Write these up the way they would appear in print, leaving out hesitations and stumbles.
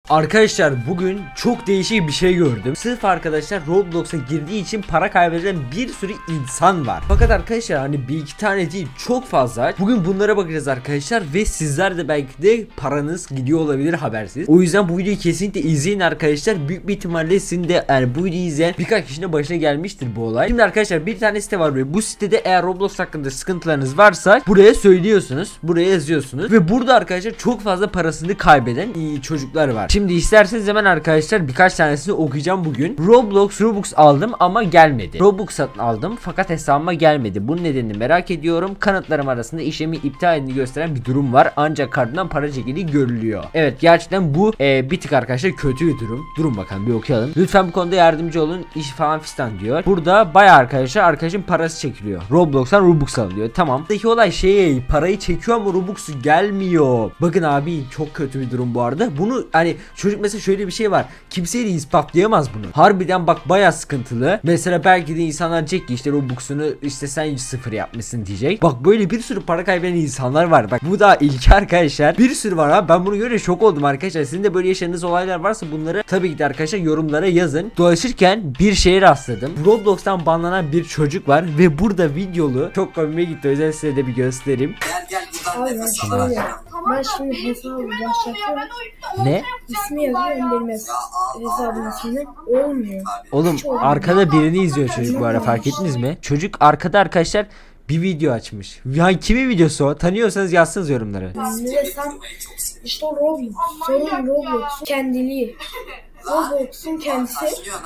Arkadaşlar bugün çok değişik bir şey gördüm. Sırf arkadaşlar Roblox'a girdiği için para kaybeden bir sürü insan var. Fakat arkadaşlar hani bir iki tane değil, çok fazla. Bugün bunlara bakacağız arkadaşlar ve sizler de belki de paranız gidiyor olabilir habersiz. O yüzden bu videoyu kesinlikle izleyin arkadaşlar. Büyük bir ihtimalle sizin de yani bu videoyu izleyen birkaç kişinin başına gelmiştir bu olay. Şimdi arkadaşlar bir tane site var ve bu sitede eğer Roblox hakkında sıkıntılarınız varsa buraya söylüyorsunuz. Buraya yazıyorsunuz ve burada arkadaşlar çok fazla parasını kaybeden çocuklar var. Şimdi isterseniz hemen arkadaşlar birkaç tanesini okuyacağım bugün. Robux aldım ama gelmedi. Robux satın aldım fakat hesabıma gelmedi. Bunun nedenini merak ediyorum. Kanıtlarım arasında işlemi iptal edildiğini gösteren bir durum var. Ancak kartından para çekildiği görülüyor. Evet, gerçekten bu bir tık arkadaşlar kötü bir durum. Durun bakalım bir okuyalım. Lütfen bu konuda yardımcı olun. İş falan fistan diyor. Burada bayağı arkadaşın parası çekiliyor. Roblox'tan Robux alıyor. Tamam. Buradaki olay parayı çekiyor ama Robux'u gelmiyor. Bakın abi çok kötü bir durum bu arada. Bunu hani çocuk mesela şöyle bir şey var. Kimseye de ispatlayamaz bunu. Harbiden bak bayağı sıkıntılı. Mesela belki de insanlar diyecek ki işte Robux'unu işte sen sıfır yapmışsın diyecek. Bak böyle bir sürü para kaybeden insanlar var. Bak bu da ilk arkadaşlar. Bir sürü var ha. Ben bunu görünce şok oldum arkadaşlar. Sizin de böyle yaşadığınız olaylar varsa bunları tabii ki de arkadaşlar yorumlara yazın. Dolaşırken bir şeye rastladım. Roblox'tan banlanan bir çocuk var ve burada videolu. Çok komime gitti. Özel size de bir göstereyim. Gel buradan nefes al. Ben şimdi hesabı başlatıyorum. Ne? İsmi yazıyorum benim hesabımın ismini. Olmuyor. Oğlum arkada birini izliyor çocuk bu ara, fark ettiniz mi? Çocuk arkada arkadaşlar bir video açmış. Yani kimin videosu o? Tanıyorsanız yazsınız yorumlara. Ne desem işte o Roblox. Sorun Roblox'un kendiliği. Roblox'un kendisi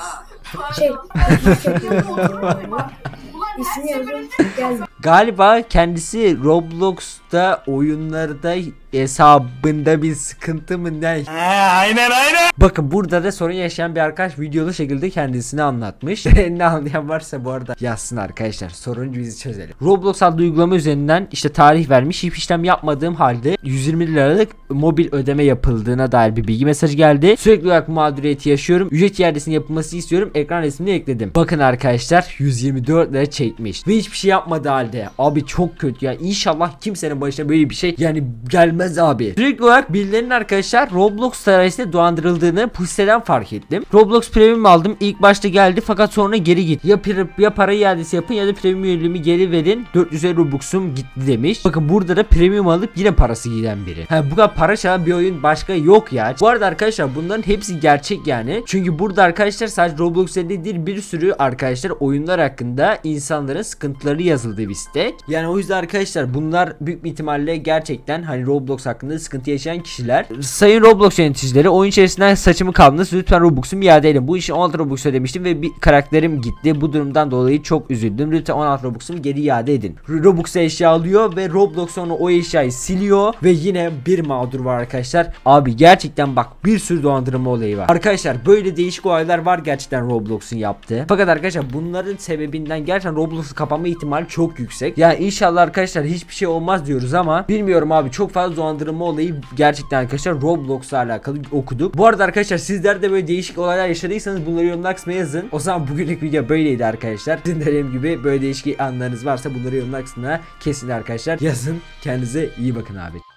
ismi yazıyorum gelmiyor. Galiba kendisi Roblox'ta oyunlarda hesabında bir sıkıntı mı ne? Aynen. Bakın burada da sorun yaşayan bir arkadaş videolu şekilde kendisini anlatmış. Ne anlayan varsa bu arada yazsın arkadaşlar. Sorunu bizi çözelim. Roblox adlı uygulama üzerinden işte tarih vermiş. Hiçbir işlem yapmadığım halde 120 liralık mobil ödeme yapıldığına dair bir bilgi mesajı geldi. Sürekli olarak mağduriyeti yaşıyorum. Ücret iadesinin yapılması istiyorum. Ekran resmini ekledim. Bakın arkadaşlar 124 lira çekmiş. Ve hiçbir şey yapmadı halde. Abi çok kötü ya. İnşallah kimsenin başına böyle bir şey yani gelmez abi. Sürekli olarak birilerinin arkadaşlar Roblox sayesinde dolandırıldığını bu siteden fark ettim. Roblox Premium aldım. İlk başta geldi fakat sonra geri gitti. Ya para iadesi yapın ya da Premium üyeliğimi geri verin. 400 Robux'um gitti demiş. Bakın burada da Premium alıp yine parası giden biri. Bu kadar para çalan bir oyun başka yok ya. Bu arada arkadaşlar bunların hepsi gerçek yani. Çünkü burada arkadaşlar sadece Roblox değil bir sürü arkadaşlar oyunlar hakkında insanların sıkıntıları yazıldığı bir site. Yani o yüzden arkadaşlar bunlar büyük bir ihtimalle gerçekten hani Roblox hakkında sıkıntı yaşayan kişiler. Sayın Roblox yöneticileri, oyun içerisinden saçımı kaldınız, lütfen Robux'umu iade edin. Bu işin 16 Robux ödemiştim ve bir karakterim gitti. Bu durumdan dolayı çok üzüldüm. Lütfen 16 Robux'umu geri iade edin. Robux eşya alıyor ve Roblox sonra o eşyayı siliyor ve yine bir mağdur var arkadaşlar. Abi gerçekten bak bir sürü dolandırma olayı var. Arkadaşlar böyle değişik olaylar var gerçekten Roblox'un yaptığı. Fakat arkadaşlar bunların sebebinden gerçekten Roblox'un kapanma ihtimali çok yüksek. Yani inşallah arkadaşlar hiçbir şey olmaz diyoruz ama bilmiyorum abi, çok fazla dolandırma olayı gerçekten arkadaşlar Roblox'la alakalı okuduk. Bu arada arkadaşlar sizler de böyle değişik olaylar yaşadıysanız bunları yorumlar kısmına yazın. O zaman bugünlük video böyleydi arkadaşlar. Sizin de benim gibi böyle değişik anlarınız varsa bunları yorumlar kısmına kesin arkadaşlar yazın. Kendinize iyi bakın abi.